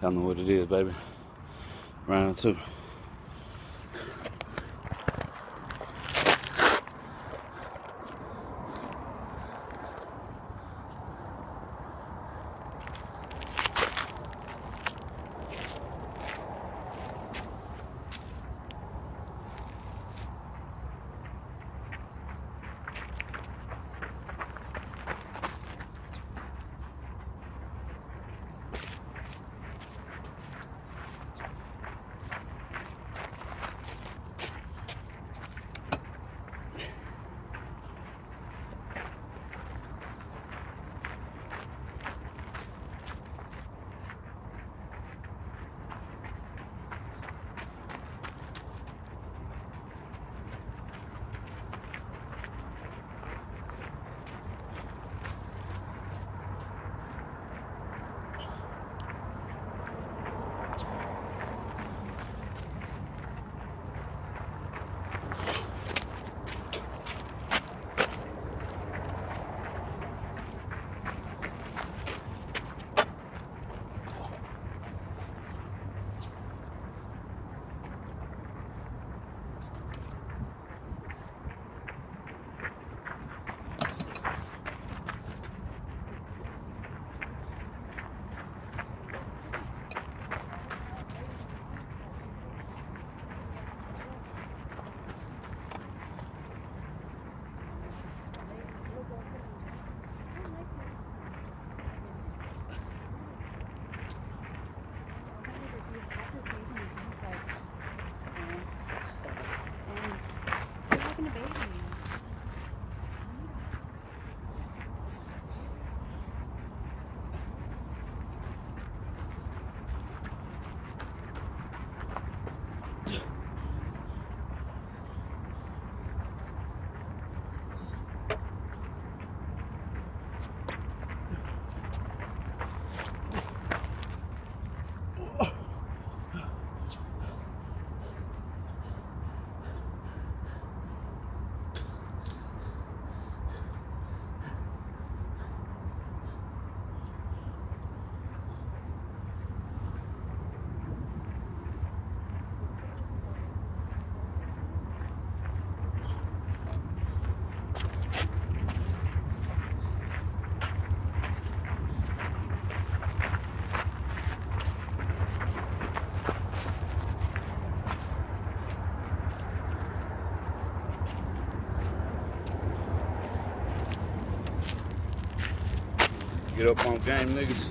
Y'all know what it is, baby. Round two. Get up on game, niggas.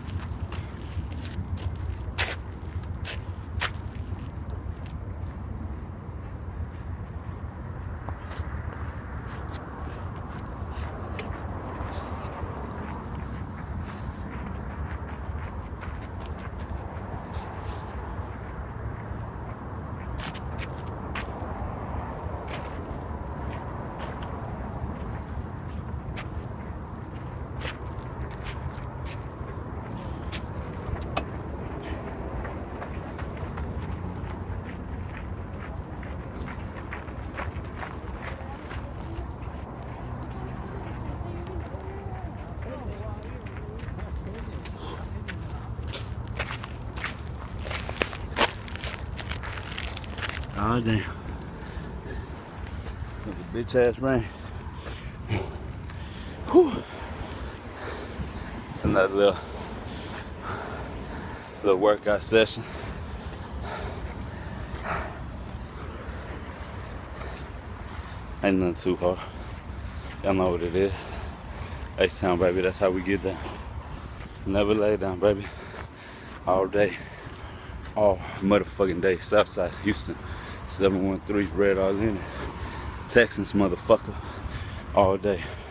Oh damn. That's a bitch ass rain. Whew. It's another little workout session. Ain't nothing too hard. Y'all know what it is. H-Town, baby, that's how we get down. Never lay down, baby. All day. All motherfucking day. Southside, Houston. 713, Red All in it. Texans, motherfucker. All day.